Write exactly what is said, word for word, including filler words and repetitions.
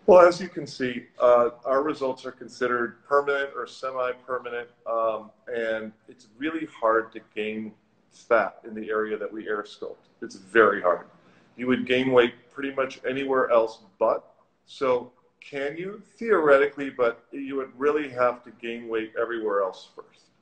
Well, as you can see, uh, our results are considered permanent or semi-permanent, um, and it's really hard to gain fat in the area that we air sculpt. It's very hard. You would gain weight pretty much anywhere else but. So can you? Theoretically, but you would really have to gain weight everywhere else first.